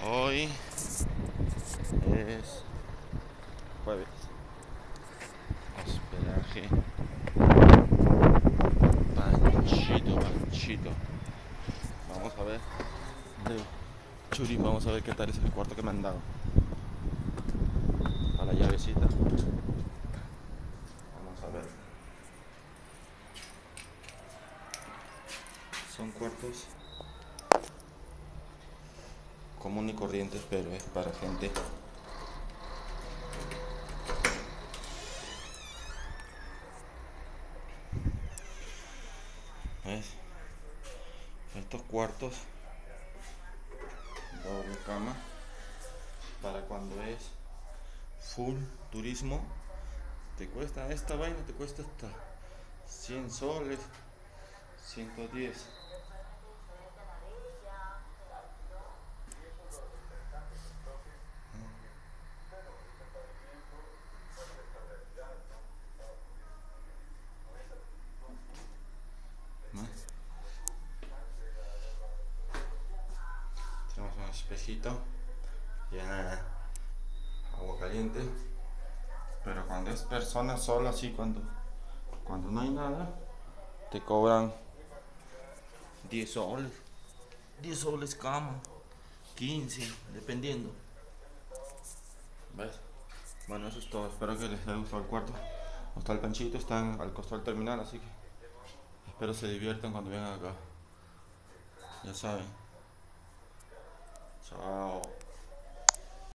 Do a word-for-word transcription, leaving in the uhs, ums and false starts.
Hoy es jueves. Hospedaje Panchito, Panchito. Vamos a ver. De Churín, vamos a ver qué tal es el cuarto que me han dado. A la llavecita. Vamos a ver. Son cuartos común y corrientes, pero es para gente. ¿Ves? Estos cuartos, doble cama, para cuando es full turismo, te cuesta esta vaina, te cuesta hasta cien soles, ciento diez. ¿No? Tenemos un espejito, ya agua caliente, pero cuando es persona sola, así cuando, cuando no hay nada, te cobran diez soles, diez soles cama, quince, dependiendo. ¿Ves? Bueno, eso es todo, espero que les haya gustado el cuarto. Está el Panchito, están al costado del terminal, así que espero se diviertan cuando vengan acá. Ya saben. Chao.